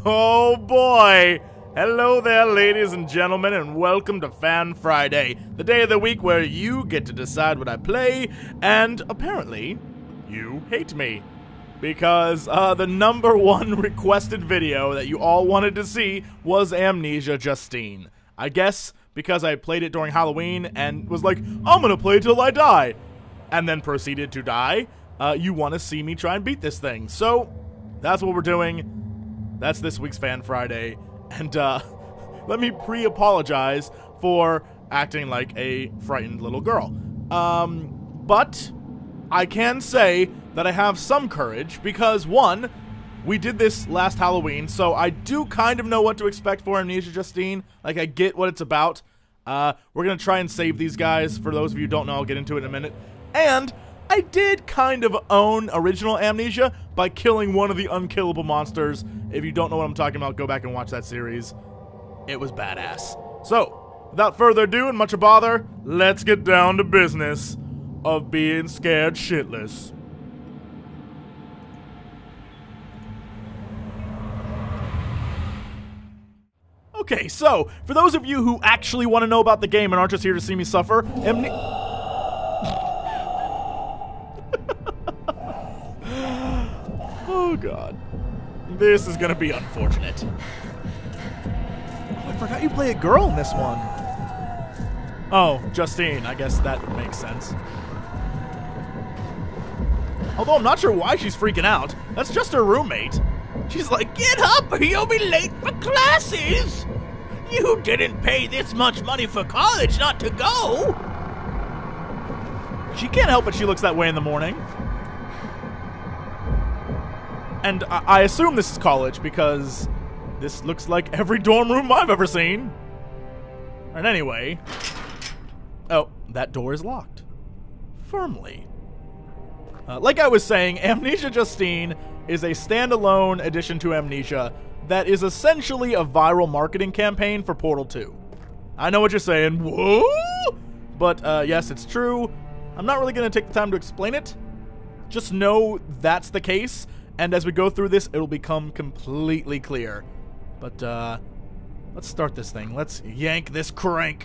Oh boy! Hello there, ladies and gentlemen, and welcome to Fan Friday, the day of the week where you get to decide what I play, and apparently, you hate me. Because the #1 requested video that you all wanted to see was Amnesia Justine. I guess because I played it during Halloween and was like, I'm gonna play till I die, and then proceeded to die, you want to see me try and beat this thing. So, that's what we're doing. That's this week's Fan Friday. And, let me pre-apologize for acting like a frightened little girl. But I can say that I have some courage because, one, we did this last Halloween, so I do kind of know what to expect for Amnesia Justine. Like, I get what it's about. We're gonna try and save these guys. For those of you who don't know, I'll get into it in a minute. And I did kind of own original Amnesia by killing one of the unkillable monsters. If you don't know what I'm talking about, go back and watch that series. It was badass. So, without further ado and much bother, let's get down to business of being scared shitless. Okay, so, for those of you who actually want to know about the game and aren't just here to see me suffer, oh god. This is gonna be unfortunate. Oh, I forgot you play a girl in this one. Oh, Justine, I guess that makes sense. Although I'm not sure why she's freaking out. That's just her roommate. She's like, get up or you'll be late for classes! You didn't pay this much money for college not to go! She can't help it she looks that way in the morning. And I assume this is college because this looks like every dorm room I've ever seen. And anyway... Oh, that door is locked. Firmly. Like I was saying, Amnesia Justine is a standalone addition to Amnesia that is essentially a viral marketing campaign for Portal 2. I know what you're saying, whoa! But yes, it's true. I'm not really going to take the time to explain it. Just know that's the case, and as we go through this, it'll become completely clear. But let's start this thing. Let's yank this crank.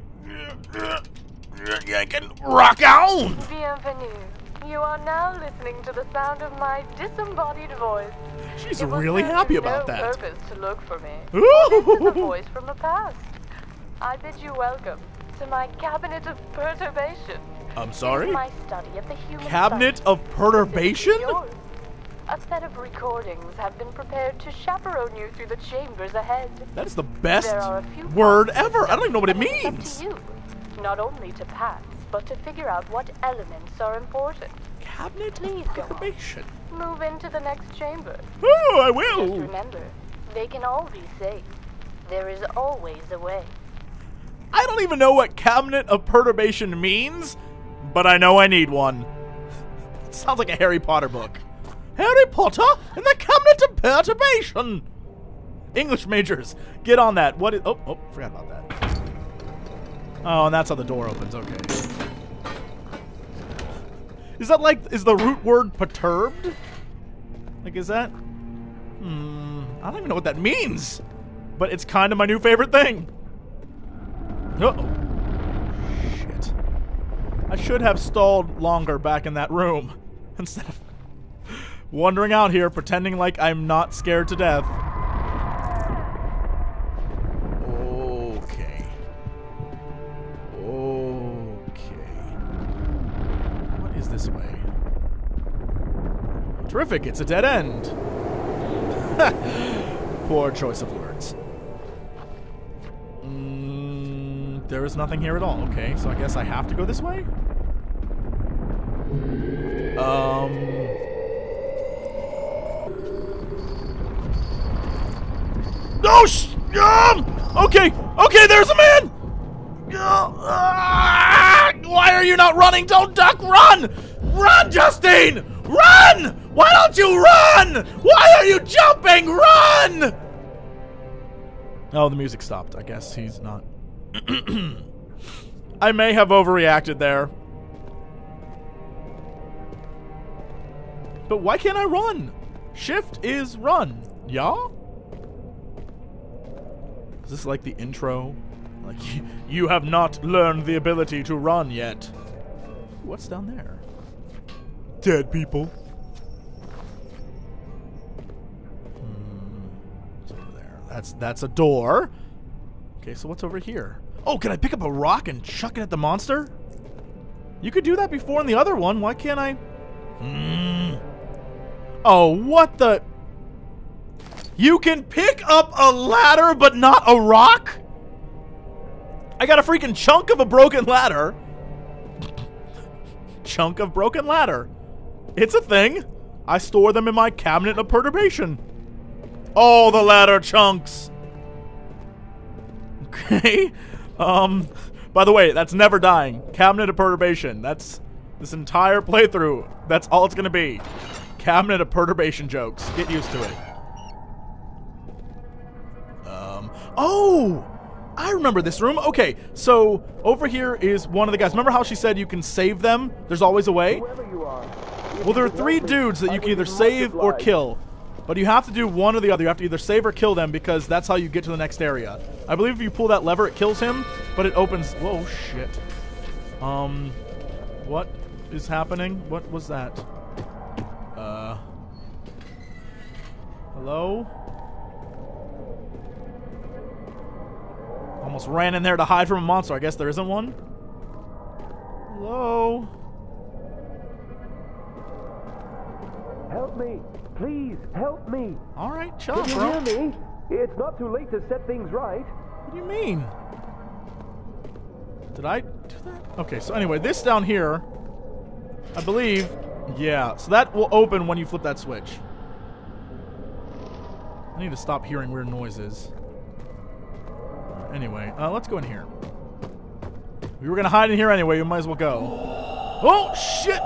Yank and rock on! Bienvenue. You are now listening to the sound of my disembodied voice. She's really happy about that. No purpose to look for me. This is a voice from the past. I bid you welcome to my cabinet of perturbation. I'm sorry? My study of the human cabinet of perturbation? A set of recordings have been prepared to chaperone you through the chambers ahead. That is the best word ever. I don't even know what it means. It's up to you, not only to pass, but to figure out what elements are important. Cabinet Please of perturbation. Move into the next chamber. Oh, I will. Just remember, they can all be saved. There is always a way. I don't even know what cabinet of perturbation means, but I know I need one. It sounds like a Harry Potter book. Harry Potter and the cabinet of perturbation. English majors, get on that. What is? Oh, forgot about that. Oh, and that's how the door opens. Okay. Is that like, is the root word perturbed? Like, is that? I don't even know what that means. But it's kind of my new favorite thing. Uh-oh. Shit. I should have stalled longer back in that room. Instead of wandering out here pretending like I'm not scared to death. This way. Terrific, it's a dead end. Poor choice of words. There is nothing here at all. Okay, so I guess I have to go this way? Oh, okay, there's a man! Why are you not running? Don't duck, run! Run, Justine! Run! Why don't you run? Why are you jumping? Run! Oh, the music stopped. I guess he's not. I may have overreacted there. But why can't I run? Shift is run. Yeah? Is this like the intro? Like, you have not learned the ability to run yet. What's down there? Dead people. What's over there? That's a door. Okay, so what's over here? Oh, can I pick up a rock and chuck it at the monster? You could do that before in the other one. Why can't I? Oh, what the? You can pick up a ladder, but not a rock? I got a freaking chunk of a broken ladder. Chunk of broken ladder. It's a thing. I store them in my cabinet of perturbation. All the ladder chunks. Okay. By the way, that's never dying. Cabinet of perturbation. That's this entire playthrough. That's all it's gonna be. Cabinet of perturbation jokes. Get used to it. Oh! I remember this room. Okay, so over here is one of the guys. Remember how she said you can save them? There's always a way? Well, there are 3 dudes that you can either save or kill. But you have to do one or the other. You have to either save or kill them because that's how you get to the next area. I believe if you pull that lever, it kills him, but it opens... Whoa, shit. What is happening? What was that? Hello? Almost ran in there to hide from a monster. I guess there isn't one. Hello? Help me. Please, help me. All right, chill out, Can bro. you hear me? It's not too late to set things right. What do you mean? Did I do that? Okay, so anyway, this down here, I believe, yeah, so that will open when you flip that switch. I need to stop hearing weird noises. Anyway, let's go in here. We were gonna hide in here anyway, we might as well go. Oh, shit!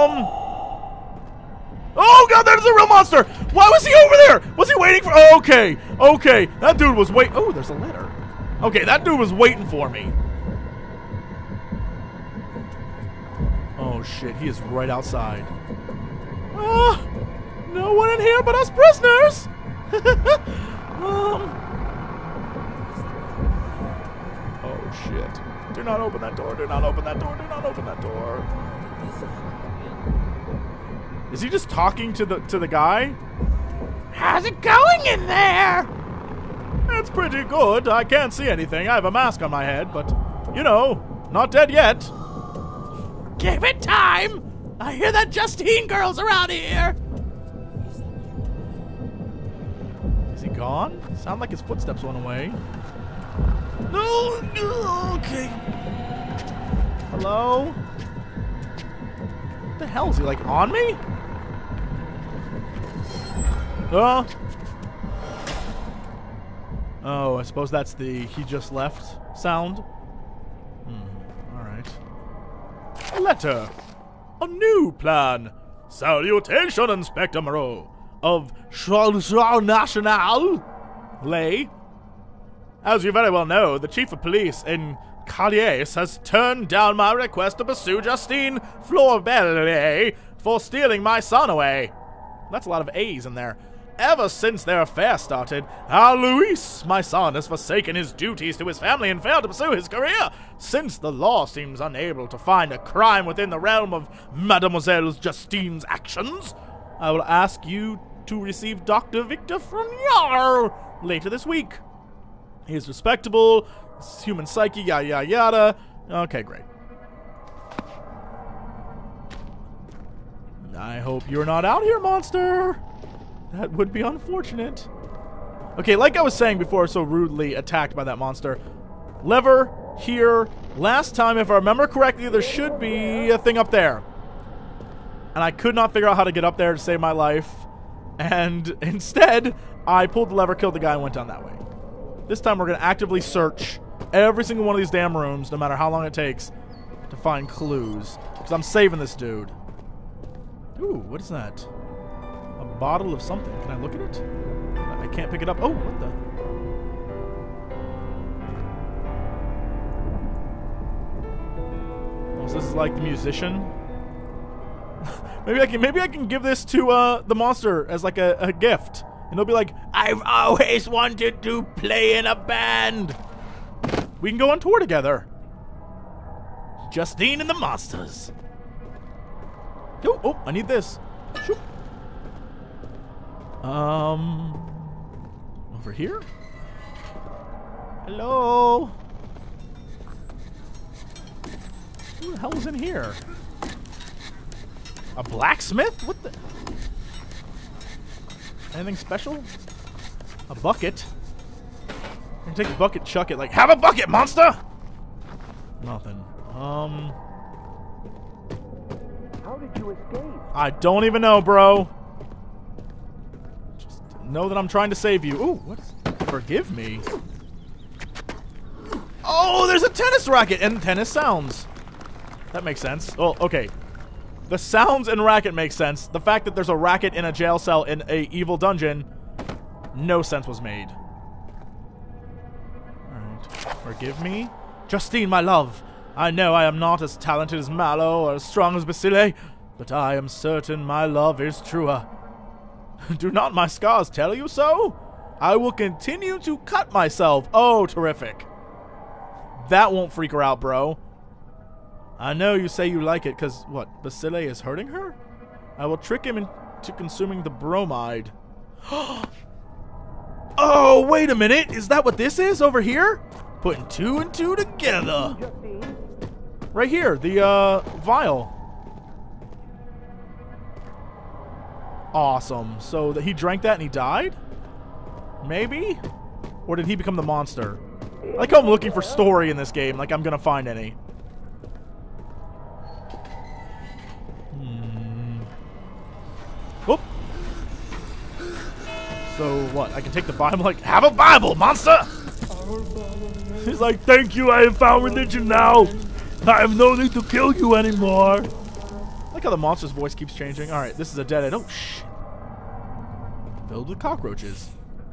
Oh god, there's a real monster! Why was he over there? Was he waiting for... Oh, okay, okay. That dude was wait... Oh, there's a letter. Okay, that dude was waiting for me. Oh shit, he is right outside. No one in here but us prisoners! Oh shit. Do not open that door, do not open that door, do not open that door. Is he just talking to the guy? How's it going in there? It's pretty good. I can't see anything. I have a mask on my head, but, you know, not dead yet. Give it time. I hear that Justine girl's around here. Is he gone? Sound like his footsteps went away. No. Okay. Hello? What the hell? Is he, like, on me? Oh, I suppose that's the he just left sound. Alright. A letter. A new plan. Salutation, Inspector Moreau of National Lay. As you very well know, the Chief of Police in Callies has turned down my request to pursue Justine Florbellet for stealing my son away. That's a lot of A's in there. Ever since their affair started, Luis, my son, has forsaken his duties to his family and failed to pursue his career. Since the law seems unable to find a crime within the realm of Mademoiselle Justine's actions, I will ask you to receive Dr. Victor Frenier later this week. He is respectable, human psyche, yada yada yada. Okay, great. I hope you're not out here, monster. That would be unfortunate. Okay, like I was saying before, so rudely attacked by that monster. Lever here. Last time, if I remember correctly, there should be a thing up there. And I could not figure out how to get up there to save my life. And instead, I pulled the lever, killed the guy, and went down that way. This time, we're going to actively search every single one of these damn rooms, no matter how long it takes, to find clues. Because I'm saving this dude. Ooh, what is that? A bottle of something. Can I look at it? I can't pick it up. Oh, what the? Oh, so this is like the musician. maybe I can give this to the monster as like a gift. And they'll be like, I've always wanted to play in a band. We can go on tour together. Justine and the Monsters. Oh, oh, I need this. Shoop. Over here? Hello? Who the hell is in here? A blacksmith? What the? Anything special? A bucket? I can take the bucket, chuck it, like, have a bucket, monster! Nothing. How did you escape? I don't even know, bro. Just know that I'm trying to save you. Ooh, what's... Forgive me. Oh, there's a tennis racket and tennis sounds. That makes sense. Oh, okay. The sounds and racket make sense. The fact that there's a racket in a jail cell in a evil dungeon, no sense was made. Alright. Forgive me. Justine, my love. I know I am not as talented as Mallow or as strong as Basile, but I am certain my love is truer. Do not my scars tell you so? I will continue to cut myself. Oh, terrific. That won't freak her out, bro. I know you say you like it because, what, Basile is hurting her? I will trick him into consuming the bromide. Oh, wait a minute. Is that what this is over here? Putting 2 and 2 together. Right here, the, vial. Awesome. So that he drank that and he died? Maybe? Or did he become the monster? I like how I'm looking for story in this game, like I'm gonna find any. Whoop. So what? I can take the Bible, like, have a Bible, monster! He's like, thank you, I have found religion now. I have no need to kill you anymore. I like how the monster's voice keeps changing. Alright, this is a dead end. Oh, shit. Filled with cockroaches.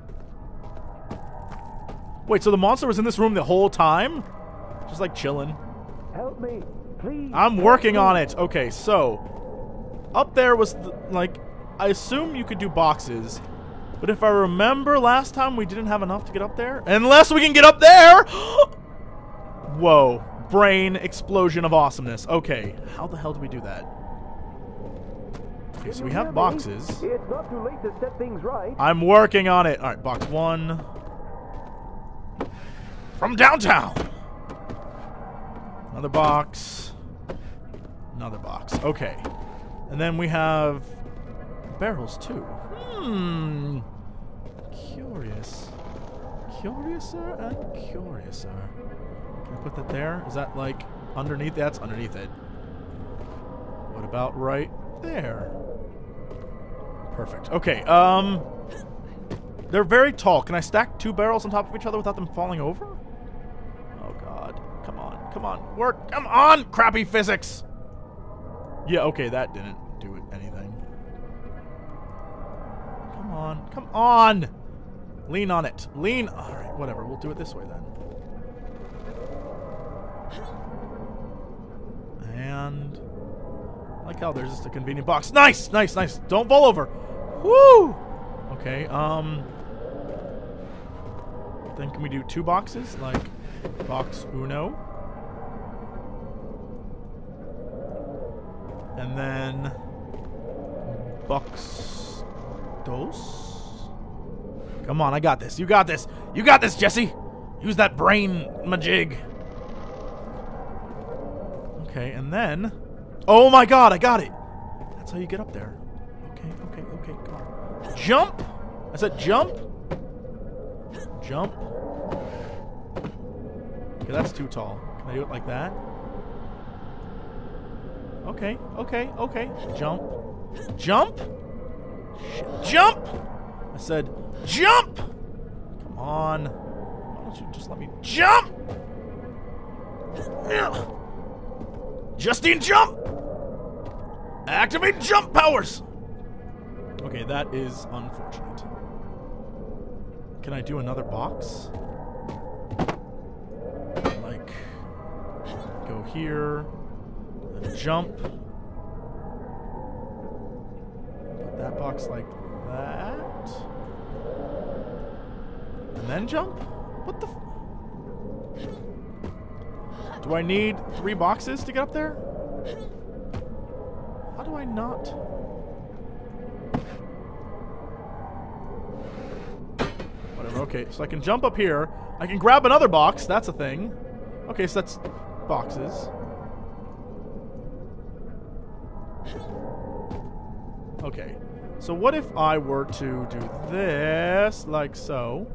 Wait, so the monster was in this room the whole time? Just like chilling. Help me, please. I'm working on it. Okay, so up there was like, I assume you could do boxes, but if I remember last time we didn't have enough to get up there. Unless we can get up there. Whoa, brain explosion of awesomeness. Okay, how the hell do we do that? Okay, so we have boxes. It's not too late to set things right. I'm working on it. All right, box 1. From downtown. Another box. Another box. Okay. And then we have barrels too. Curious. Curiouser and curiouser. Can I put that there? Is that like underneath? That's underneath it. What about right there? Perfect. Okay. They're very tall. Can I stack 2 barrels on top of each other without them falling over? Oh god. Come on. Come on. Work. Come on! Crappy physics! Yeah, okay, that didn't do anything. Come on. Come on! Lean on it. Lean. Alright, whatever. We'll do it this way then. And I like how there's just a convenient box. Nice! Nice, nice. Don't fall over. Woo! Okay, then can we do 2 boxes? Like box uno. And then box dos. Come on, I got this. You got this. You got this, Jesse. Use that brain majig. Okay, and then... Oh my god, I got it. That's how you get up there. Okay, okay, okay, come on. Jump! I said jump. Jump. Okay, that's too tall. Can I do it like that? Okay, okay, okay. Jump. Jump! Shit. Jump! I said jump! Come on. Why don't you just let me jump? Justine, jump! Activate jump powers! Okay, that is unfortunate. Can I do another box? Like, go here, then jump. Put that box like that. then jump? What the do I need 3 boxes to get up there? How do I not? Whatever, okay, so I can jump up here. I can grab another box, that's a thing. Okay, so that's boxes. Okay, so what if I were to do this, like so?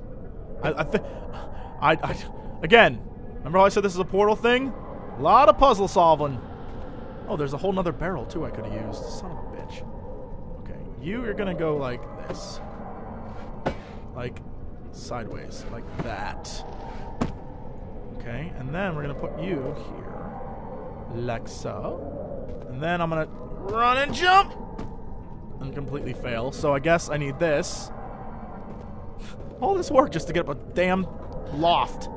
Again, remember how I said this is a portal thing? A lot of puzzle solving. Oh, there's a whole nother barrel, too, I could have used. Son of a bitch. Okay, you're gonna go like this. Like, sideways, like that. Okay, and then we're gonna put you here. Like so. And then I'm gonna run and jump! And completely fail, so I guess I need this. All this work just to get up a damn loft.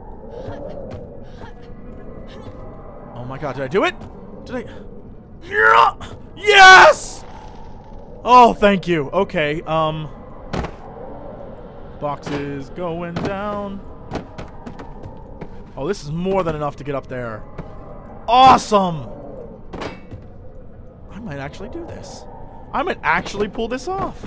Oh my god, did I do it? Did I? Yeah! Yes! Oh, thank you. Okay, boxes going down. Oh, this is more than enough to get up there. Awesome! I might actually do this. I might actually pull this off.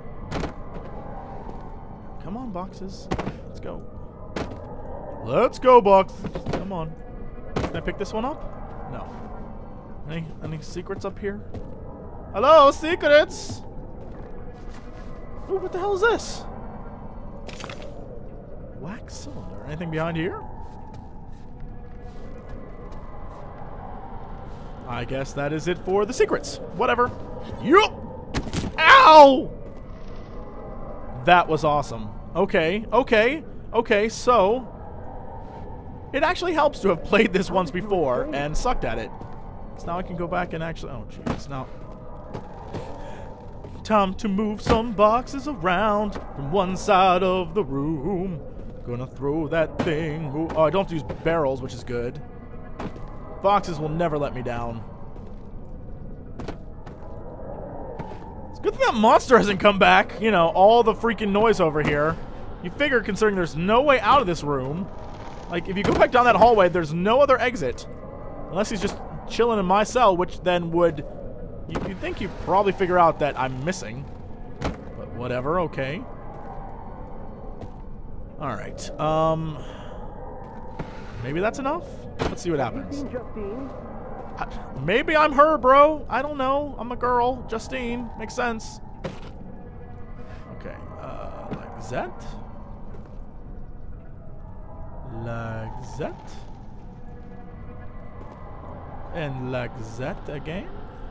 Come on, boxes. Let's go. Let's go, boxes. Come on. Can I pick this one up? No. Any secrets up here? Hello, secrets! Ooh, what the hell is this? Wax cylinder. Anything behind here? I guess that is it for the secrets. Whatever. Yup! Ow! That was awesome. Okay, so it actually helps to have played this once before and sucked at it. So now I can go back and actually... Oh, jeez. Now... Time to move some boxes around from one side of the room. Gonna throw that thing... Ooh, oh, I don't have to use barrels, which is good. Boxes will never let me down. It's good that monster hasn't come back. You know, all the freaking noise over here. You figure, considering there's no way out of this room. Like, if you go back down that hallway, there's no other exit. Unless he's just chilling in my cell, which then would... You'd think you'd probably figure out that I'm missing. But whatever, okay. Alright, maybe that's enough? Let's see what happens. Justine? Maybe I'm her, bro. I don't know. I'm a girl. Justine. Makes sense. Okay, like that. Like that. And like that again.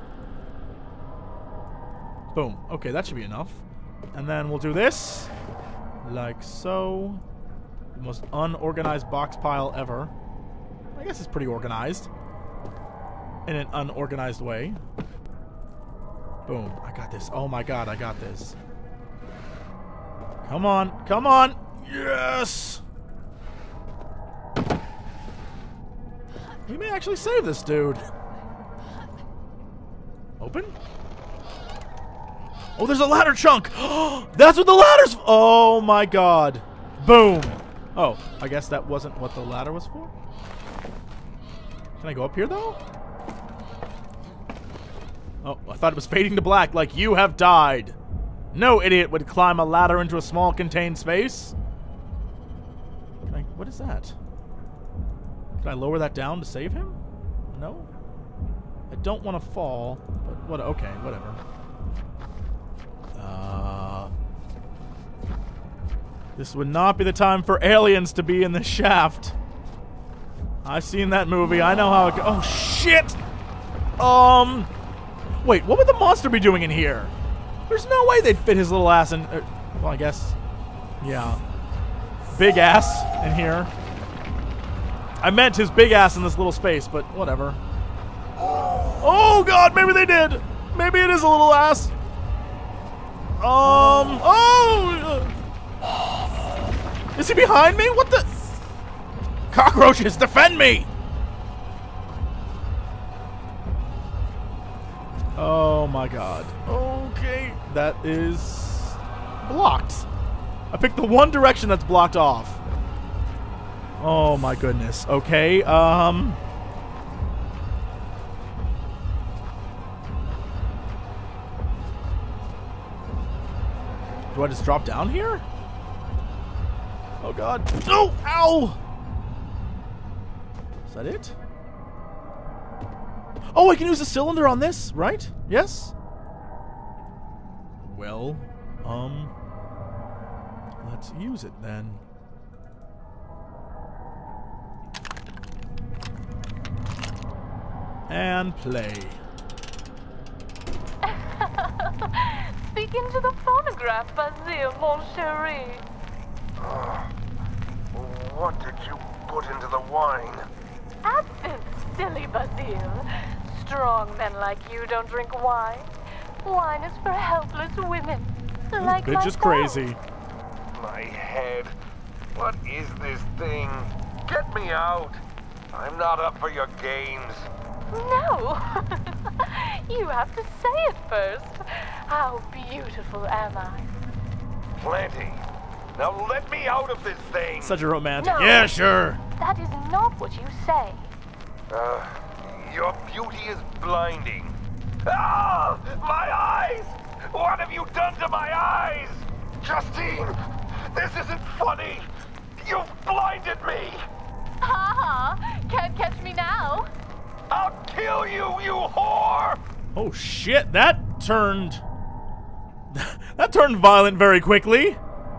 Boom. Okay, that should be enough. And then we'll do this. Like so. The most unorganized box pile ever. I guess it's pretty organized. In an unorganized way. Boom. I got this. Oh my god, I got this. Come on. Come on. Yes! We may actually save this dude. Open? Oh, there's a ladder chunk! That's what the ladder's... Oh my god. Boom. Oh, I guess that wasn't what the ladder was for? Can I go up here, though? Oh, I thought it was fading to black, like you have died. No idiot would climb a ladder into a small contained space. Can I... What is that? Can I lower that down to save him? No? I don't want to fall, but what... Okay, whatever. This would not be the time for aliens to be in the shaft. I've seen that movie. I know how it goes. Oh, shit! Wait, what would the monster be doing in here? There's no way they'd fit his little ass in... well, I guess... Yeah. Big ass in here. I meant his big ass in this little space, but whatever. Oh, God, maybe they did! Maybe it is a little ass. Oh! Is he behind me? What the? Cockroaches, defend me! Oh my god. Okay, that is blocked. I picked the one direction that's blocked off. Oh my goodness. Okay, Do I just drop down here? Oh god. No! Ow! Is that it? Oh, I can use the cylinder on this, right? Yes? Well, let's use it then. And play. Speak into the phonograph, Basile, mon chéri. What did you put into the wine? Absinthe, silly Basile. Strong men like you don't drink wine. Wine is for helpless women. Like Bitch is myself. crazy. My head. What is this thing? Get me out. I'm not up for your games. No. You have to say it first. How beautiful am I? Plenty. Now let me out of this thing. Such a romantic. No. Yeah, sure. That is not what you say. Your beauty is blinding. Ah! My eyes! What have you done to my eyes? Justine, this isn't funny. You've blinded me. Ha ha! Can't catch me now. I'll kill you, you whore! Oh shit, that turned violent very quickly.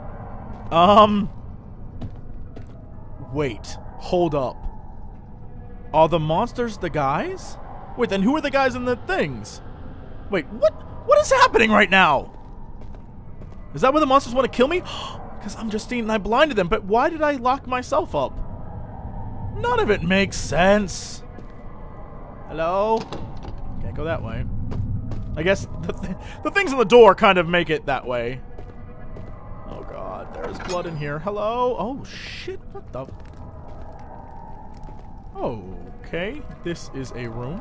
Wait, hold up. Are the monsters the guys? Wait, then who are the guys in the things? Wait, what is happening right now? Is that where the monsters want to kill me? Because I'm Justine and I blinded them, but why did I lock myself up? None of it makes sense. Hello? Can't go that way. I guess the things on the door kind of make it that way. Oh god, there's blood in here. Hello? Oh shit, what the... Okay, this is a room.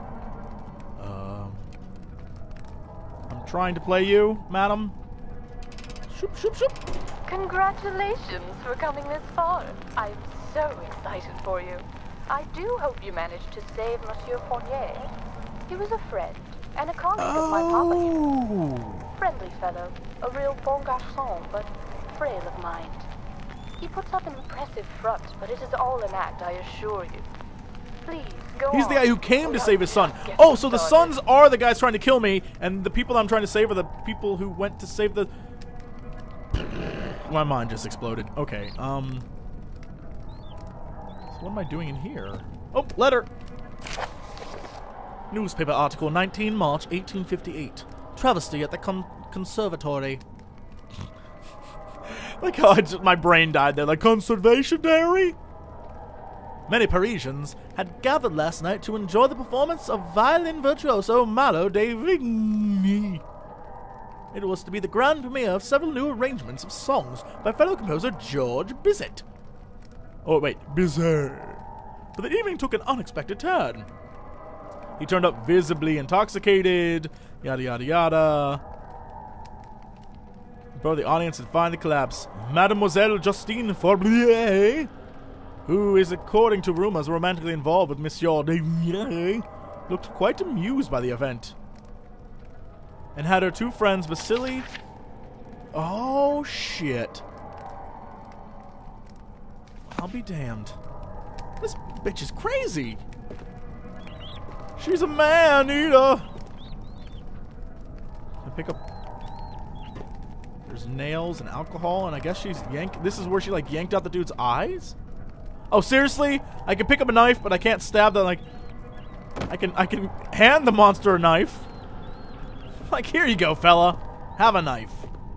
I'm trying to play you, madam. Shoop, shoop, shoop. Congratulations for coming this far. I'm so excited for you. I do hope you managed to save Monsieur Fournier. He was a friend and a colleague of my papa's. Friendly fellow, a real bon garçon, but frail of mind. He puts up an impressive front, but it is all an act, I assure you. Please, go on. He's the guy who came to save his son. Oh, so the sons are the guys trying to kill me, and the people I'm trying to save are the people who went to save the... My mind just exploded. Okay, so what am I doing in here? Oh, letter! Newspaper article, 19 March 1858. Travesty at the conservatory. Like how my brain died there. Like, conservation dairy? Many Parisians had gathered last night to enjoy the performance of violin virtuoso Malo de Vigny. It was to be the grand premiere of several new arrangements of songs by fellow composer George Bizet. Oh, wait, Bizet. But the evening took an unexpected turn. He turned up visibly intoxicated, yada yada yada. Before the audience had finally collapsed, Mademoiselle Justine Forblier, who is, according to rumors, romantically involved with Monsieur de Vigny, looked quite amused by the event. And had her two friends, Basile... Oh, shit. I'll be damned. This bitch is crazy. She's a man-eater. I pick up... There's nails and alcohol, and I guess she's yanked... This is where she, like, yanked out the dude's eyes? Oh, seriously? I can pick up a knife, but I can't stab the, like... I can hand the monster a knife. Like, here you go, fella. Have a knife.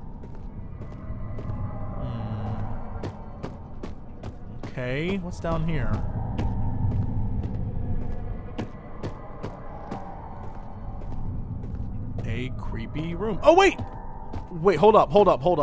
Okay, what's down here? A creepy room. Oh, wait! Wait, hold up.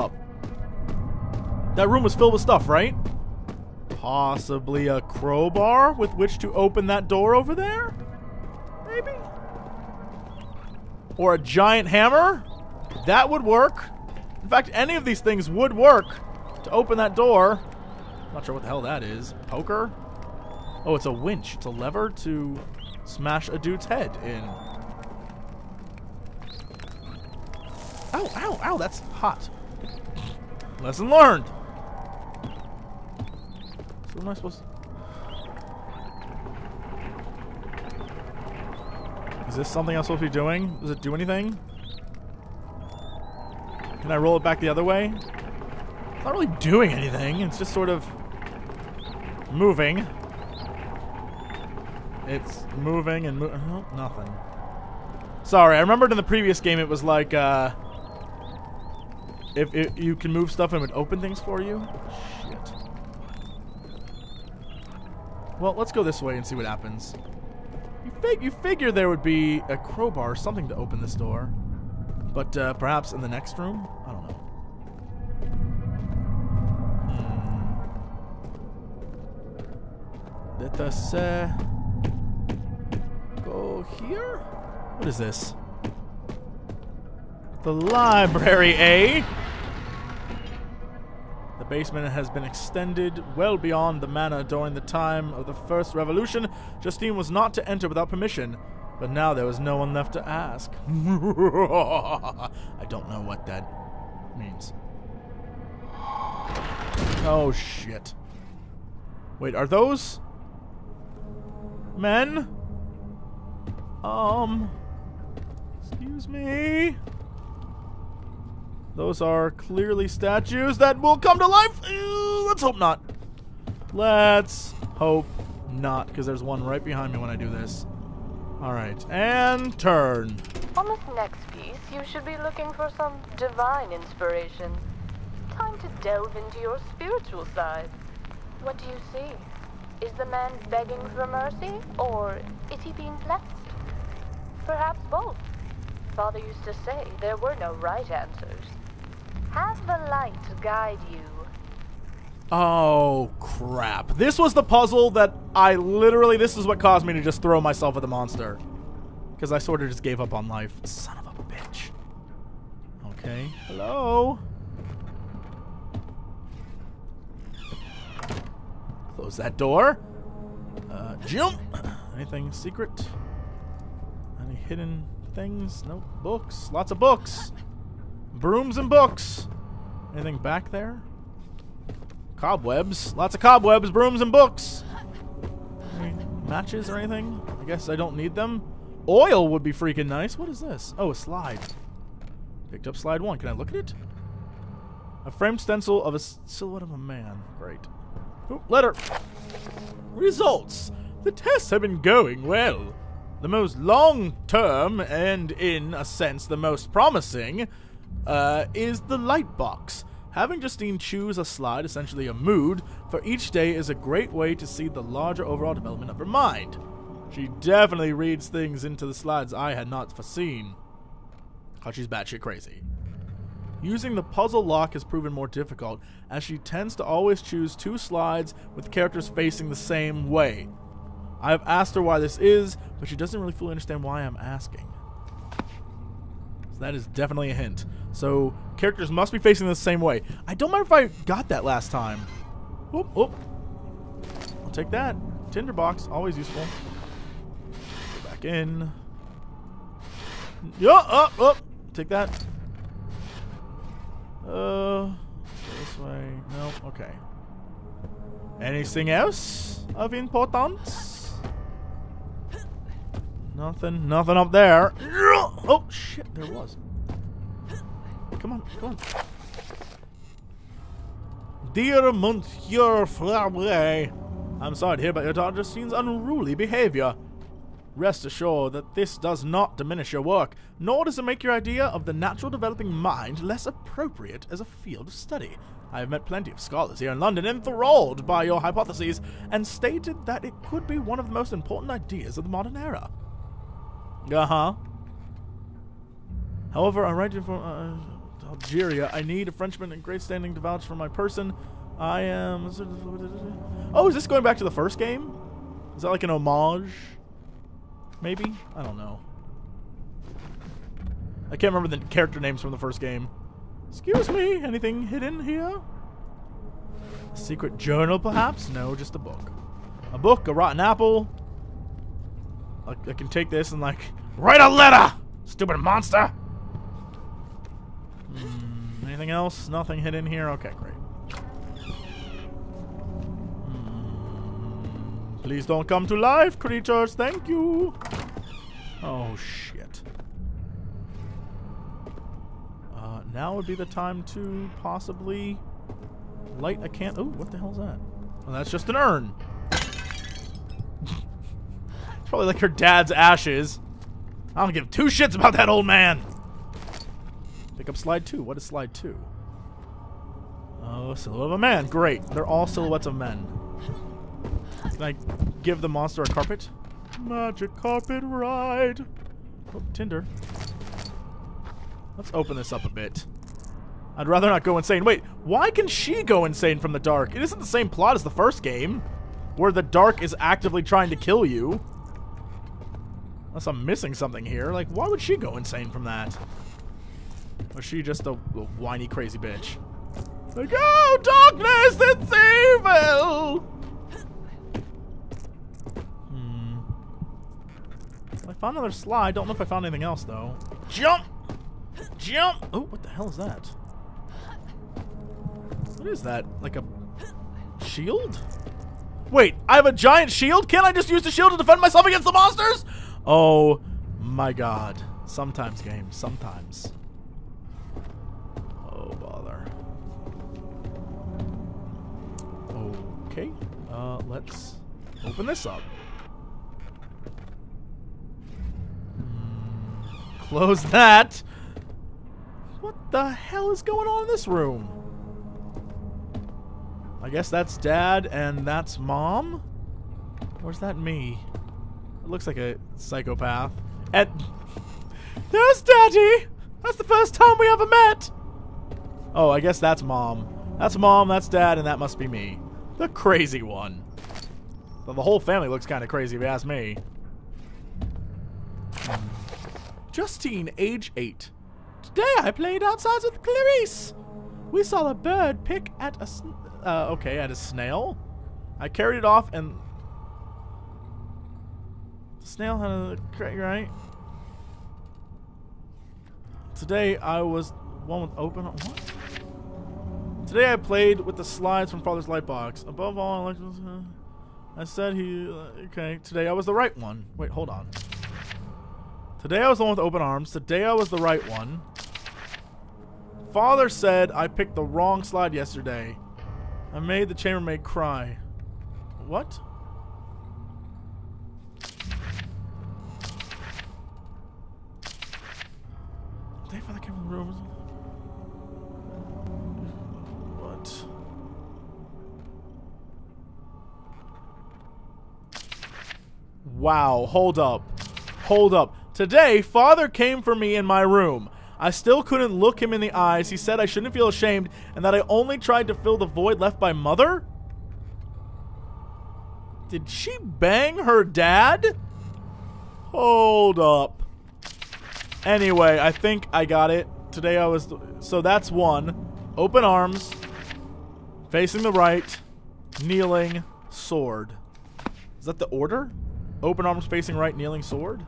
That room was filled with stuff, right? Possibly a crowbar with which to open that door over there? Maybe? Or a giant hammer? That would work. In fact, any of these things would work to open that door. Not sure what the hell that is. Poker? Oh, it's a winch. It's a lever to smash a dude's head in. Ow, ow, ow, that's hot. Lesson learned. So what am I supposed to... Is this something I'm supposed to be doing? Does it do anything? Can I roll it back the other way? It's not really doing anything. It's just sort of moving. It's moving and oh, nothing. Sorry, I remembered in the previous game it was like, if you can move stuff and it would open things for you. Shit. Well, let's go this way and see what happens. You figure there would be a crowbar or something to open this door. But perhaps in the next room? I don't know. Let us go here? What is this? The library, eh? The basement has been extended well beyond the manor during the time of the First Revolution. Justine was not to enter without permission, but now there was no one left to ask. I don't know what that means. Oh, shit. Wait, are those men? Excuse me? Those are clearly statues that will come to life. Let's hope not. Let's hope not, because there's one right behind me when I do this. Alright, and turn. On this next piece, you should be looking for some divine inspiration. Time to delve into your spiritual side. What do you see? Is the man begging for mercy, or is he being blessed? Perhaps both. Father used to say there were no right answers. Have the light guide you. Oh, crap. This was the puzzle that I literally... This is what caused me to just throw myself at the monster. Because I sort of just gave up on life. Son of a bitch. Okay. Hello? Close that door. Jump. Anything secret? Any hidden things? Nope. Books. Lots of books. Brooms and books. Anything back there? Cobwebs. Lots of cobwebs, brooms, and books. Any matches or anything? I guess I don't need them. Oil would be freaking nice. What is this? Oh, a slide. Picked up slide 1. Can I look at it? A framed stencil of a silhouette of a man. Great. Ooh, letter. Results. The tests have been going well. The most long-term and, in a sense, the most promising is the light box. Having Justine choose a slide, essentially a mood, for each day is a great way to see the larger overall development of her mind. She definitely reads things into the slides I had not foreseen. Because she's batshit crazy. Using the puzzle lock has proven more difficult, as she tends to always choose 2 slides with characters facing the same way. I have asked her why this is, but she doesn't really fully understand why I'm asking. So that is definitely a hint. So, characters must be facing the same way. I don't mind if I got that last time. Oop, oop. I'll take that. Tinderbox, always useful. Go back in. Yeah, take that. Let's go this way. No, okay. Anything else of importance? Nothing up there. Oh, shit, there was. Come on, come on. Dear Monsieur Flabre, I'm sorry to hear about your daughter Justine's unruly behavior. Rest assured that this does not diminish your work, nor does it make your idea of the natural developing mind less appropriate as a field of study. I have met plenty of scholars here in London enthralled by your hypotheses, and stated that it could be one of the most important ideas of the modern era. Uh-huh. However, I write you from Algeria. I need a Frenchman in great standing to vouch for my person. I am... Oh, is this going back to the first game? Is that like an homage? Maybe? I don't know. I can't remember the character names from the first game. Excuse me, anything hidden here? A secret journal, perhaps? No, just a book. A book, a rotten apple. I can take this and, like, write a letter! Stupid monster! Anything else? Nothing hidden here? Okay, great. Please don't come to life, creatures. Thank you. Oh, shit. Now would be the time to possibly light a can. Oh, what the hell is that? Oh, that's just an urn. It's probably like her dad's ashes. I don't give two shits about that old man. Pick up slide 2. What is slide 2? Oh, silhouette of a man. Great. They're all silhouettes of men. Can I give the monster a carpet? Magic carpet ride. Oh, Tinder. Let's open this up a bit. I'd rather not go insane. Wait, why can she go insane from the dark? It isn't the same plot as the first game, where the dark is actively trying to kill you. Unless I'm missing something here. Like, why would she go insane from that? Or is she just a whiny, crazy bitch? Like, oh, darkness, it's evil! I found another slide. Don't know if I found anything else, though. Jump! Jump! Oh, what the hell is that? What is that? Like a shield? Wait, I have a giant shield? Can't I just use the shield to defend myself against the monsters? Oh my god. Sometimes, game. Sometimes. Oh, bother. Okay. Let's open this up. Close that. What the hell is going on in this room? I guess that's Dad and that's Mom? Or is that me? It looks like a psychopath. And there's Daddy! That's the first time we ever met! Oh, I guess that's Mom. That's Mom, that's Dad, and that must be me. The crazy one. Well, the whole family looks kind of crazy if you ask me. Justine, age 8. Today I played outside with Clarice. We saw a bird pick at a at a snail. I carried it off and the snail had a right. Today I was one with open. What? Today I played with the slides from Father's Lightbox. Above all, I said he. Okay. Today I was the right one. Wait, hold on. Today I was the one with open arms. Today I was the right one. Father said I picked the wrong slide yesterday. I made the chambermaid cry. What? Day Father came from the room. What? Wow, hold up. Hold up. Today, Father came for me in my room. I still couldn't look him in the eyes. He said I shouldn't feel ashamed and that I only tried to fill the void left by Mother? Did she bang her dad? Hold up. Anyway, I think I got it. Today I was... So that's one. Open arms. Facing the right. Kneeling. Sword. Is that the order? Open arms facing right, kneeling, sword?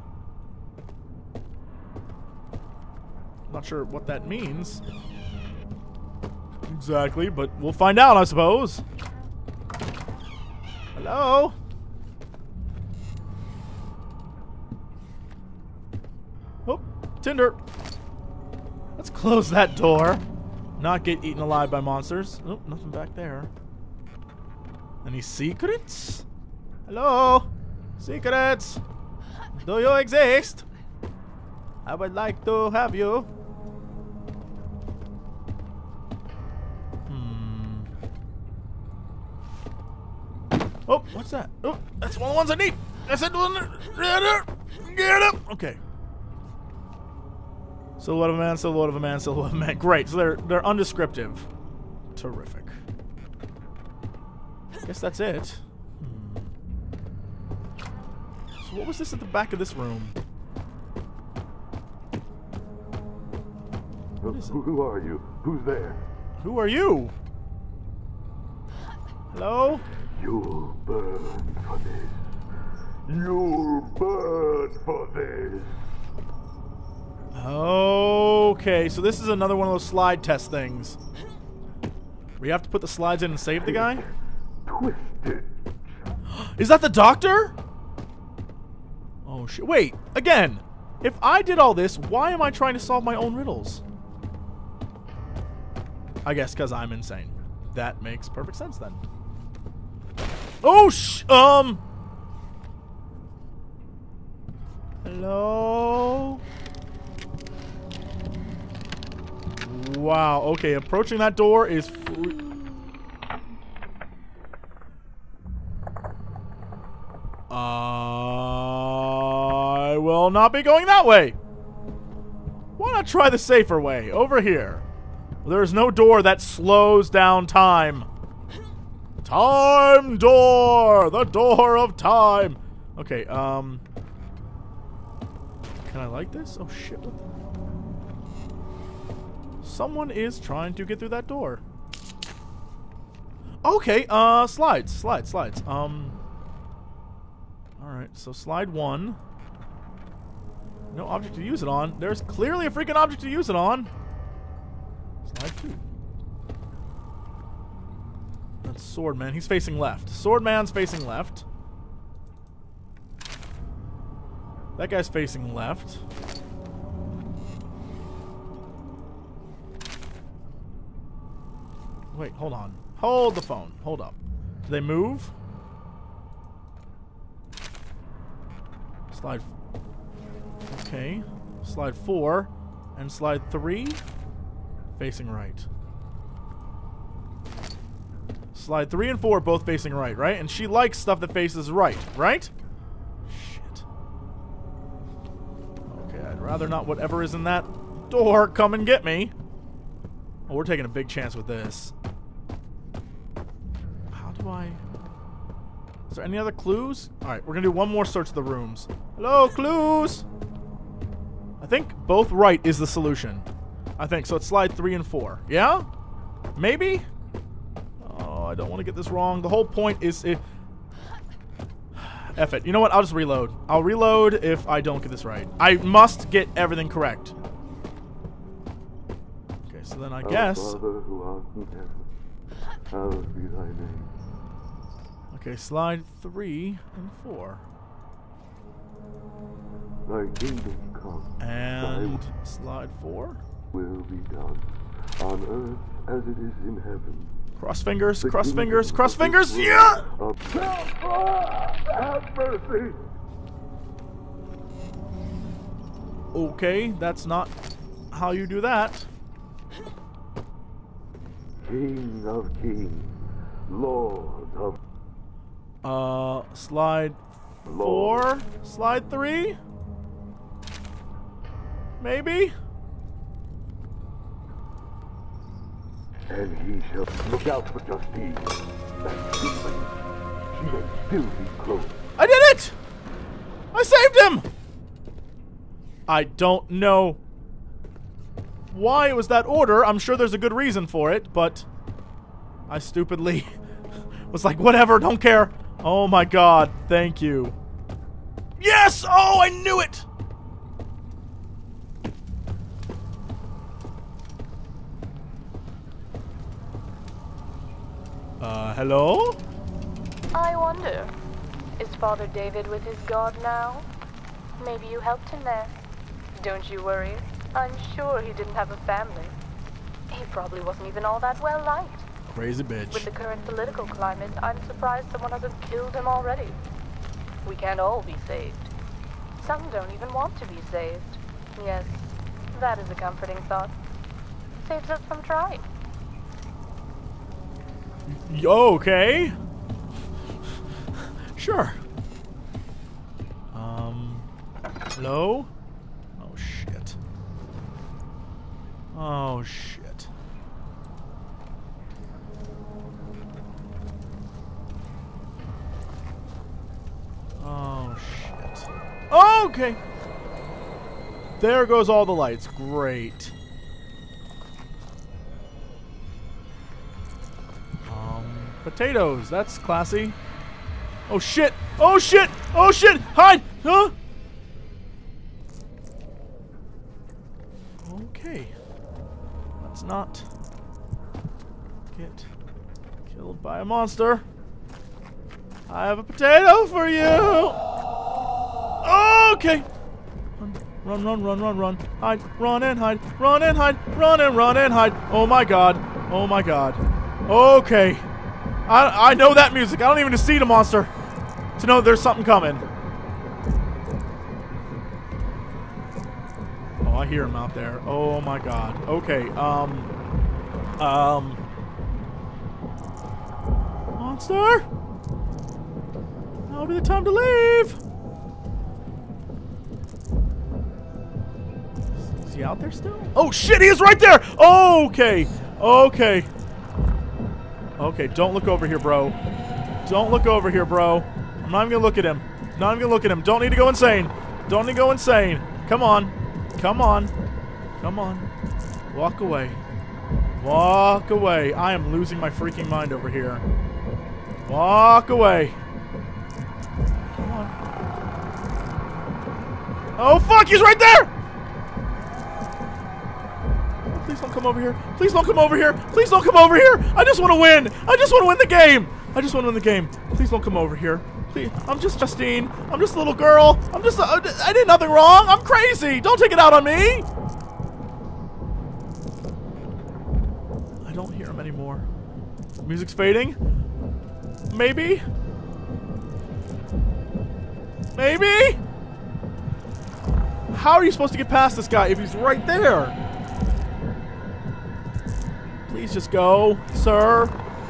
Not sure what that means exactly, but we'll find out, I suppose. Hello? Oh, Tinder. Let's close that door. Not get eaten alive by monsters. Oh, nothing back there. Any secrets? Hello? Secrets? Do you exist? I would like to have you. Oh, what's that? Oh, that's one of the ones I need. That's it. Get up. Okay. Silhouette of a man, silhouette of a man, silhouette of a man. Great. So they're undescriptive. Terrific. Guess that's it. So what was this at the back of this room? Who are you? Who's there? Who are you? Hello? You'll burn for this. You'll burn for this. Okay, so this is another one of those slide test things. We have to put the slides in and save the guy? Twisted. Is that the doctor? Oh shit. Wait, again. If I did all this, why am I trying to solve my own riddles? I guess because I'm insane. That makes perfect sense then. Oh Hello? Wow, okay, approaching that door is I will not be going that way. Why not try the safer way? Over here. There's no door that slows down time. Time door! The door of time! Okay, can I like this? Oh shit, what the... Someone is trying to get through that door. Okay, slides. Alright, so slide 1. No object to use it on. There's clearly a freaking object to use it on. Slide 2. That's Swordman. He's facing left. Swordman's facing left. That guy's facing left. Wait, hold on. Hold the phone. Hold up. Do they move? Slide. Okay. Slide 4 and slide 3 facing right. Slide 3 and 4 both facing right, right? And she likes stuff that faces right, right? Shit. Okay, I'd rather not whatever is in that door come and get me. Oh, we're taking a big chance with this. How do I... Is there any other clues? Alright, we're gonna do one more search of the rooms. Hello, clues! I think both right is the solution. I think, so it's slide 3 and 4. Yeah? Maybe? Oh, I don't want to get this wrong. The whole point is... F it. You know what? I'll just reload. I'll reload if I don't get this right. I must get everything correct. Okay, so then I guess... Our Father who art in heaven, hallowed be thy name. Okay, slide 3 and 4. Thy kingdom come. And slide 4. Will be done on earth as it is in heaven. Cross fingers, cross fingers, cross fingers! Yeah! Have mercy! Okay, that's not how you do that. King of kings, Lord of... Slide 4? Slide 3? Maybe? And he shall look out for Justine. That demon, she may still be close. I did it! I saved him! I don't know why it was that order. I'm sure there's a good reason for it, but I stupidly was like, whatever, don't care. Oh my god, thank you. Yes! Oh, I knew it! Hello? I wonder, is Father David with his god now? Maybe you helped him there. Don't you worry. I'm sure he didn't have a family. He probably wasn't even all that well liked. Crazy bitch. With the current political climate, I'm surprised someone hasn't killed him already. We can't all be saved. Some don't even want to be saved. Yes, that is a comforting thought. Saves us from trying. Okay. Sure. Hello? Oh shit. Oh shit. Oh shit. Okay. There goes all the lights. Great. Potatoes. That's classy. Oh shit! Oh shit! Oh shit! Hide! Huh? Okay. Let's not get killed by a monster. I have a potato for you! Okay! Run, run, run, run, run. Hide, run and hide, run and hide, run and hide. Oh my god. Oh my god. Okay. I know that music. I don't even need to see the monster to know there's something coming. Oh, I hear him out there. Oh my god. Okay, monster? Now would be the time to leave. Is he out there still? Oh shit, he is right there! Okay. Okay. Okay, don't look over here, bro. Don't look over here, bro. I'm not even gonna look at him. Not even gonna look at him. Don't need to go insane. Don't need to go insane. Come on. Come on. Come on. Walk away. Walk away. I am losing my freaking mind over here. Walk away. Come on. Oh, fuck! He's right there! Please don't come over here. Please don't come over here. Please don't come over here. I just want to win. I just want to win the game. I just want to win the game. Please don't come over here. Please. I'm just Justine. I'm just a little girl. I'm just I did nothing wrong. I'm crazy. Don't take it out on me. I don't hear him anymore. Music's fading. Maybe. Maybe. How are you supposed to get past this guy if he's right there? Please just go, sir.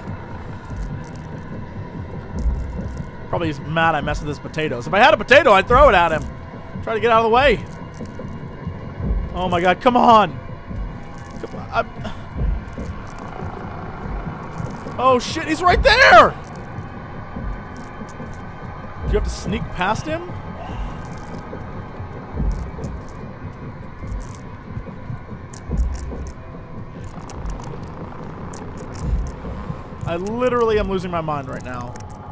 Probably he's mad I messed with his potatoes. If I had a potato, I'd throw it at him. Try to get out of the way. Oh my god, come on. Come on. Oh shit, he's right there! Do you have to sneak past him? I literally am losing my mind right now.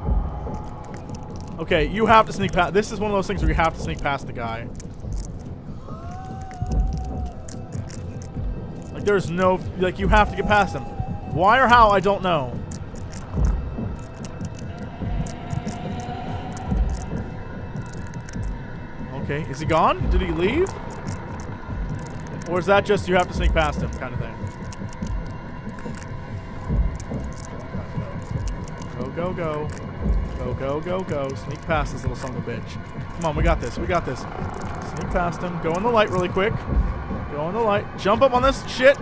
Okay, you have to sneak past. This is one of those things where you have to sneak past the guy. Like, there's no... Like, you have to get past him. Why or how, I don't know. Okay, is he gone? Did he leave? Or is that just you have to sneak past him kind of thing? Go, go. Go, go, go, go. Sneak past this little son of a bitch. Come on, we got this. We got this. Sneak past him. Go in the light really quick. Go in the light. Jump up on this shit.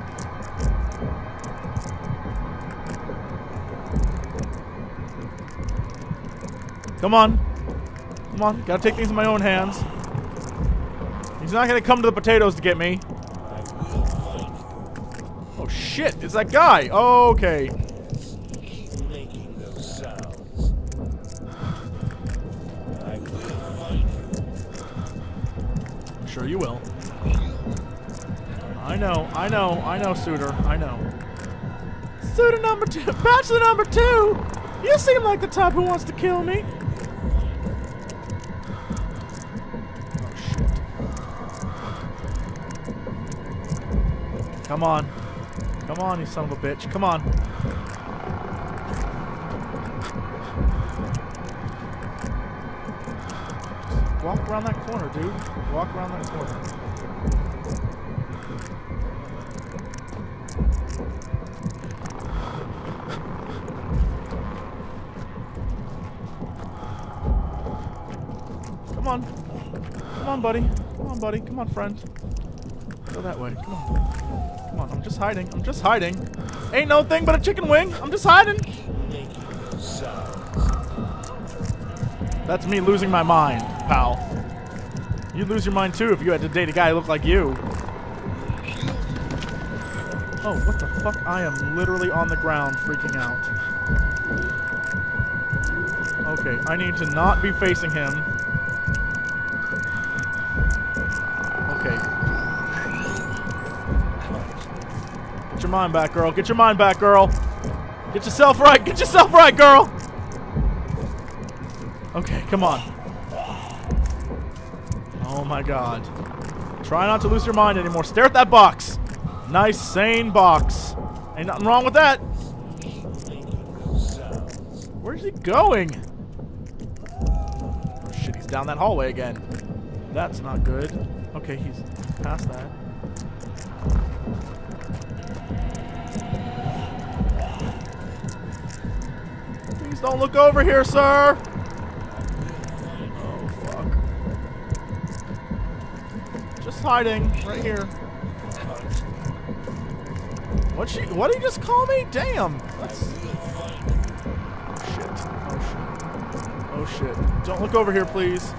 Come on. Come on. Gotta take things in my own hands. He's not gonna come to the potatoes to get me. Oh shit, it's that guy. Okay. Sure you will. I know, Suitor. I know. Suitor number 2, Bachelor number 2! You seem like the type who wants to kill me. Oh, shit. Come on. Come on, you son of a bitch. Come on. Walk around that corner, dude. Walk around that corner. Come on. Come on, buddy. Come on, buddy. Come on, friend. Go that way. Come on. Come on. I'm just hiding. I'm just hiding. Ain't no thing but a chicken wing. I'm just hiding. That's me losing my mind, pal. You'd lose your mind too if you had to date a guy who looked like you. Oh, what the fuck? I am literally on the ground freaking out. Okay, I need to not be facing him. Okay. Get your mind back, girl. Get your mind back, girl. Get yourself right. Get yourself right, girl. Okay, come on. Oh my god. Try not to lose your mind anymore. Stare at that box. Nice, sane box. Ain't nothing wrong with that. Where's he going? Oh shit, he's down that hallway again. That's not good. Okay, he's past that. Please don't look over here, sir. Oh, fuck. Just hiding right here. What did he just call me? Damn. That's... Oh, shit. Oh, shit. Oh, shit. Don't look over here, please.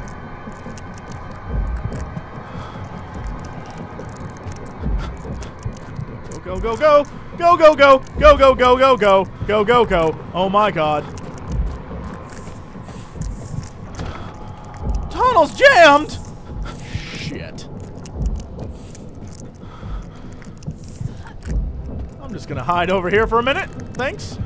Go, go, go! Go, go, go! Go, go, go, go, go! Go, go, go! Oh my god. Tunnel's jammed! Shit. I'm just gonna hide over here for a minute. Thanks.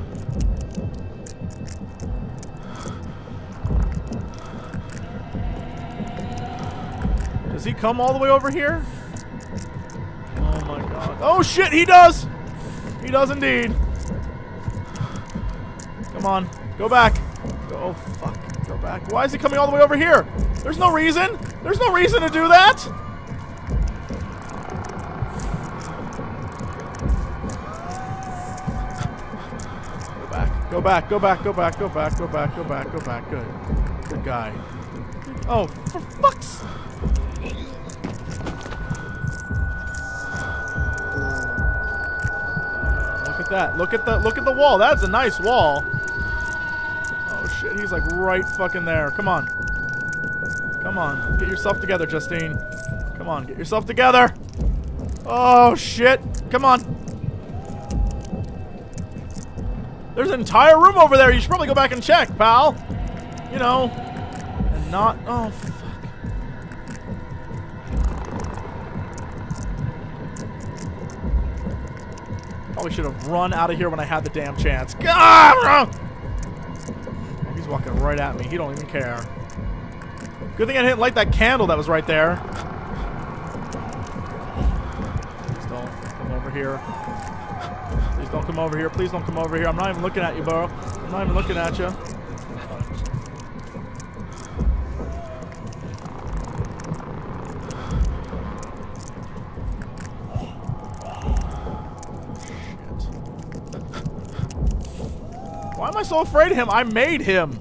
Does he come all the way over here? Oh my god. Oh shit, he does! He does indeed. Come on. Go back. Go, oh fuck. Go back. Why is he coming all the way over here? There's no reason. There's no reason to do that. Go back. Go back. Go back. Go back. Go back. Go back. Go back. Go back. Good. Good guy. Oh, for fuck's... Look at that. Look at the wall. That's a nice wall. Oh shit, he's like right fucking there. Come on. Come on. Get yourself together, Justine. Come on, get yourself together. Oh shit. Come on. There's an entire room over there. You should probably go back and check, pal. You know. And not... Oh, fuck. Probably should have run out of here when I had the damn chance. Ah! He's walking right at me. He don't even care. Good thing I didn't light that candle that was right there. Please don't come over here. Please don't come over here. Please don't come over here. I'm not even looking at you, bro. I'm not even looking at you. Why am I so afraid of him? I made him.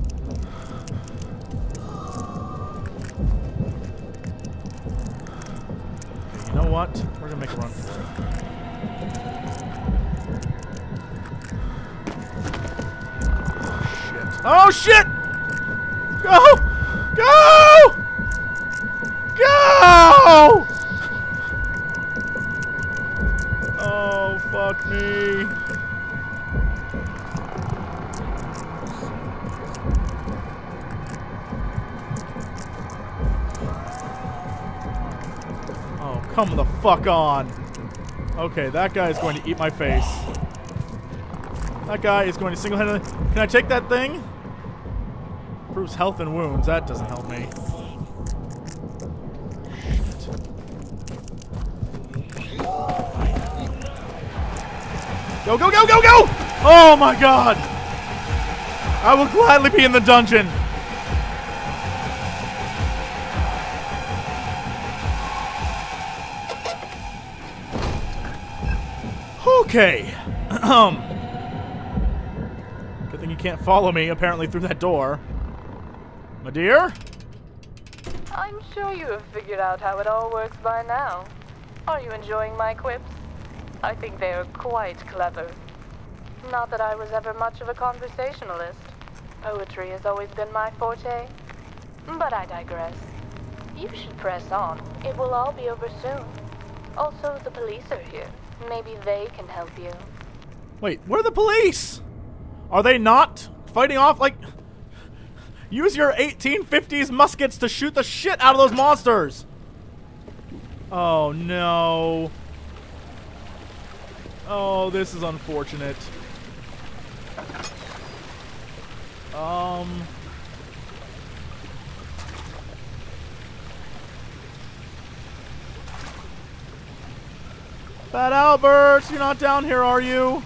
Okay, you know what? We're gonna make a run for it. Oh shit! Go! Go! Go! Oh fuck me. Come the fuck on. Okay, that guy is going to eat my face. That guy is going to single-handedly... Can I take that thing? Proves health and wounds. That doesn't help me. Go, go, go, go, go! Oh my god! I will gladly be in the dungeon. Okay. Good thing you can't follow me, apparently, through that door. My dear? I'm sure you have figured out how it all works by now. Are you enjoying my quips? I think they are quite clever. Not that I was ever much of a conversationalist. Poetry has always been my forte. But I digress. You should press on. It will all be over soon. Also, the police are here. Maybe they can help you. Wait, where are the police? Are they not fighting off? Like, use your 1850s muskets to shoot the shit out of those monsters. Oh, no. Oh, this is unfortunate. Fat Albert, you're not down here, are you?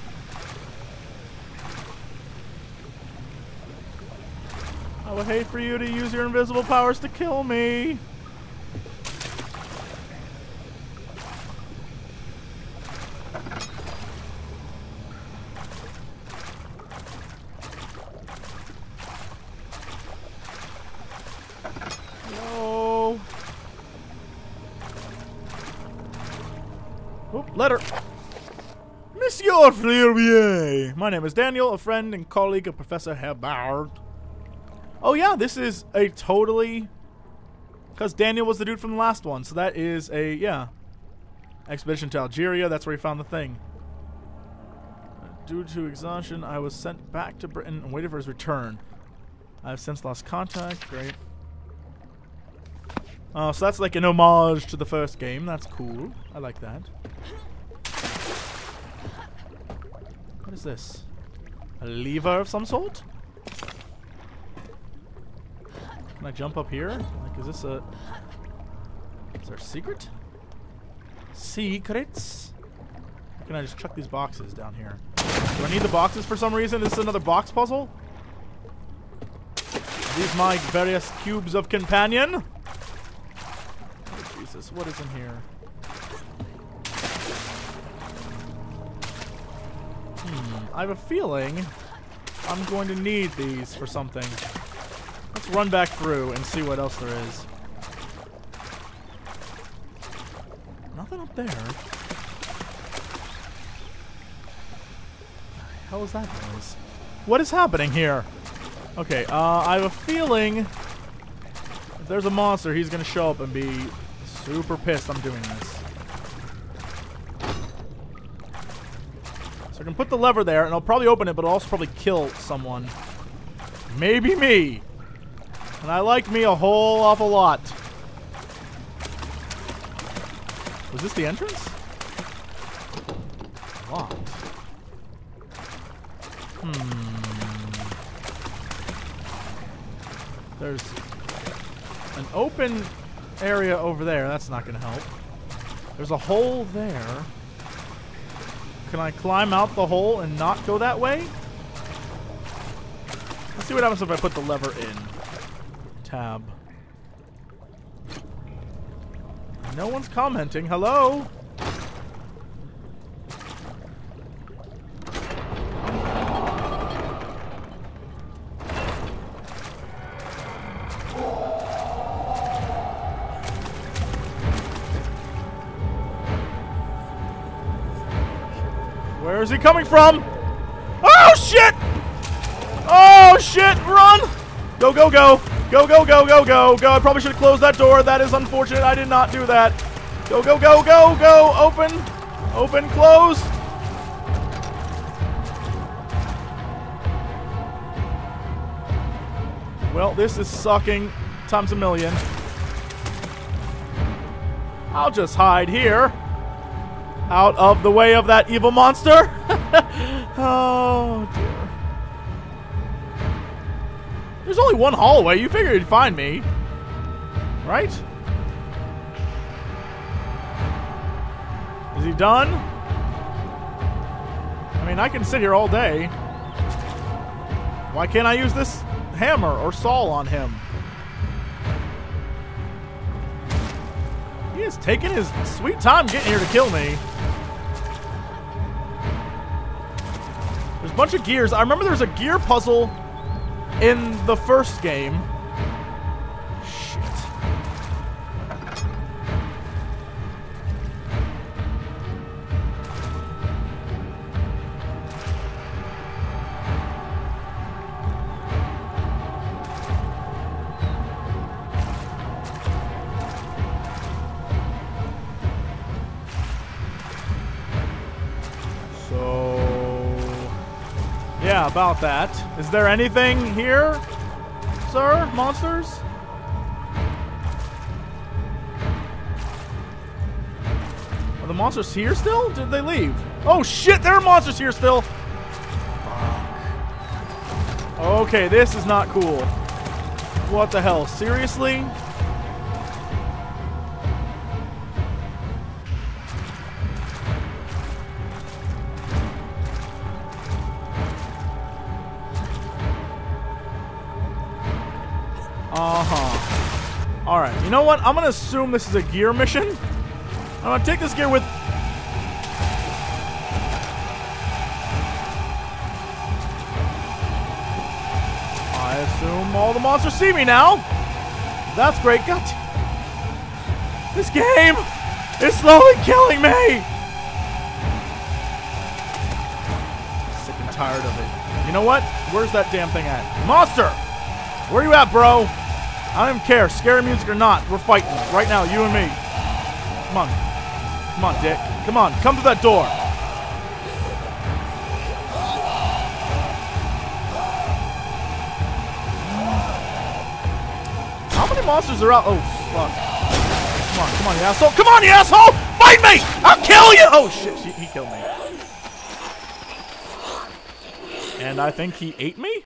I would hate for you to use your invisible powers to kill me. Hello. Oop, letter. Monsieur Fleurier. My name is Daniel, a friend and colleague of Professor Herbard. Oh yeah, this is a totally... Because Daniel was the dude from the last one, so that is a, yeah. Expedition to Algeria, that's where he found the thing. Due to exhaustion, I was sent back to Britain and waited for his return. I have since lost contact, great. Oh, so that's like an homage to the first game, that's cool. I like that. What is this? A lever of some sort? Can I jump up here? Like, is this a... Is there a secret? Secrets? Or can I just chuck these boxes down here? Do I need the boxes for some reason? Is this another box puzzle? Are these my various cubes of companion? Oh, Jesus, what is in here? I have a feeling I'm going to need these for something. Let's run back through and see what else there is. Nothing up there. What the hell is that noise? What is happening here? Okay, I have a feeling if there's a monster, he's gonna show up and be super pissed I'm doing this. So I can put the lever there and I'll probably open it, but I'll also probably kill someone. Maybe me. And I like me a whole awful lot. Was this the entrance? Locked. There's an open area over there. That's not going to help. There's a hole there. Can I climb out the hole and not go that way? Let's see what happens if I put the lever in. Tab. No one's commenting. Hello? Where is he coming from? Oh shit! Oh shit! Run! Go, go, go! Go, go, go, go, go, go. I probably should have closed that door. That is unfortunate. I did not do that. Go, go, go, go, go. Open. Open, close. Well, this is sucking times a million. I'll just hide here. Out of the way of that evil monster. Oh, dear. There's only one hallway. You figured you'd find me. Right? Is he done? I mean, I can sit here all day. Why can't I use this hammer or saw on him? He is taking his sweet time getting here to kill me. There's a bunch of gears. I remember there was a gear puzzle in the first game. Shit. Yeah, about that. Is there anything here, sir? Monsters? Are the monsters here still? Did they leave? Oh shit, there are monsters here still! Fuck. Okay, this is not cool. What the hell? Seriously? Uh-huh. Alright, you know what? I'm gonna assume this is a gear mission. I'm gonna take this gear with... I assume all the monsters see me now. That's great. God, this game is slowly killing me. Sick and tired of it. You know what? Where's that damn thing at? Monster! Where you at, bro? I don't even care. Scary music or not. We're fighting right now, you and me. Come on. Come on, Dick. Come on. Come to that door. How many monsters are out? Oh, fuck. Come on, you asshole. Come on, you asshole! Fight me! I'll kill you! Oh, shit. He killed me. And I think he ate me?